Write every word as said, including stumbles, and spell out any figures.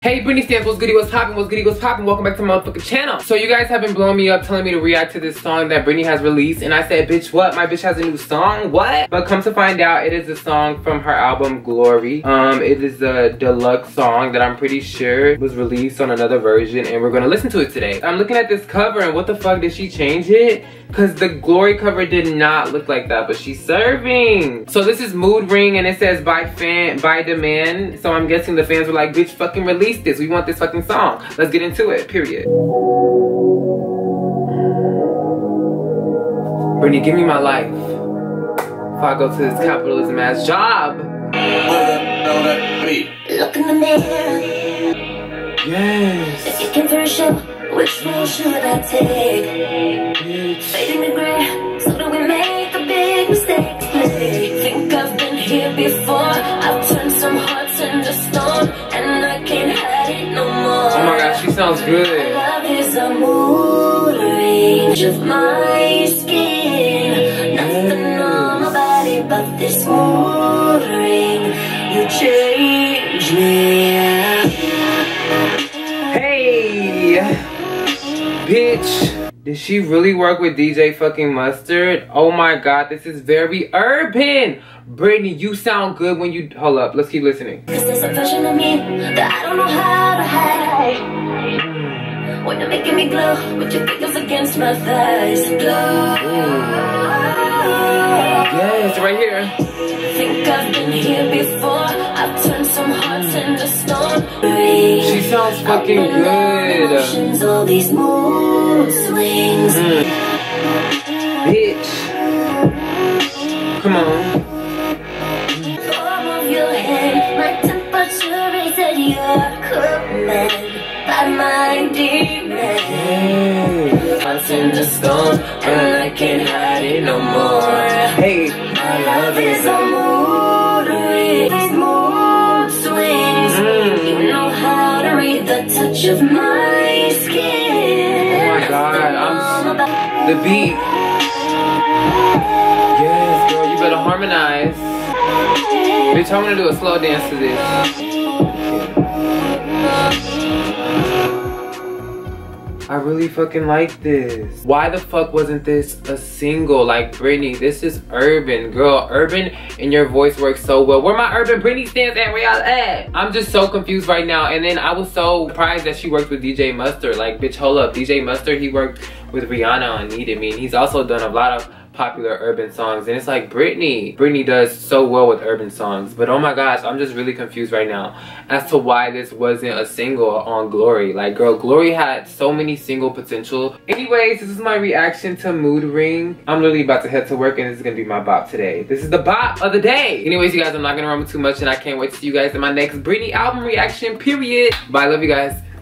Hey Britney stands, what's goody, what's poppin', what's goody, what's poppin', welcome back to my motherfucking channel. So you guys have been blowing me up telling me to react to this song that Britney has released, and I said, bitch, what? My bitch has a new song? What? But come to find out, it is a song from her album Glory. Um, it is a deluxe song that I'm pretty sure was released on another version, and we're gonna listen to it today. I'm looking at this cover, and what the fuck, did she change it? Cause the Glory cover did not look like that, but she's serving. So this is Mood Ring, and it says by fan, by demand. So I'm guessing the fans were like, bitch, fucking release this. We want this fucking song. Let's get into it, period. Britney, give me my life before I go to this capitalism ass job. Look in the mirror. Yes. If you can first show, which one should I take? Bitch. Fading the gray, so that we make a big mistake. Think I've been here before. I've turned some hearts into stone, and I can't hide it no more. Oh my gosh, she sounds good. Love is a mood range of my skin. Nothing on my body but this mood ring. You change me. Hey, bitch. Did she really work with D J fucking Mustard? Oh my god, this is very urban. Britney, you sound good when you... Hold up, let's keep listening. Cause there's a version of me that I don't know how to hide. When you're making me glow with your fingers against my thighs. Glow. Yes, right here. Think I've been here before. I've turned some hearts into stone. She sounds fucking good. Emotions, all these mood swings. Mm. Bitch. Come on. Palm of your hand, my temperature is at your command. By my demand. Hearts into stone, and I can't hide it no more. Hey. My love is a mood ring. These mood swings. Mm. You know how to read the touch of my skin. Oh my god, I'm the beat. Yes, girl, you better harmonize. Bitch, I wanna do a slow dance to this. I really fucking like this. Why the fuck wasn't this a single? Like, Britney, this is urban, girl. Urban and your voice works so well. Where my urban Britney stands at? Where y'all at? I'm just so confused right now. And then I was so surprised that she worked with D J Mustard. Like, bitch, hold up. D J Mustard, he worked with Rihanna on Needed Me. And he's also done a lot of popular urban songs, and it's like Britney. Britney does so well with urban songs, but oh my gosh, I'm just really confused right now as to why this wasn't a single on Glory. Like, girl, Glory had so many single potential. Anyways, this is my reaction to Mood Ring. I'm literally about to head to work, and this is gonna be my bop today. This is the bop of the day. Anyways, you guys, I'm not gonna rumble too much, and I can't wait to see you guys in my next Britney album reaction, period. Bye, love you guys.